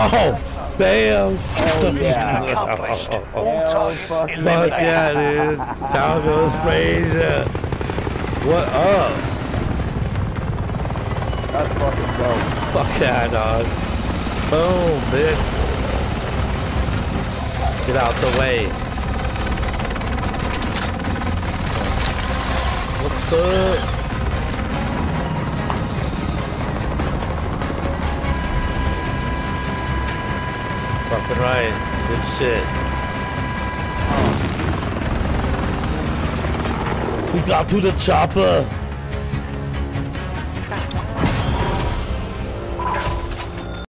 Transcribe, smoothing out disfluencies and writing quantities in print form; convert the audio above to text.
Oh, damn. Oh, Mission yeah. accomplished. All Hell targets fucking eliminated. Fuck yeah, dude. Down goes Frazier. What up? That's fucking dope. Fuck yeah, dog. Boom, bitch. Get out the way. What's up? Fucking right. Good shit. We got to the chopper.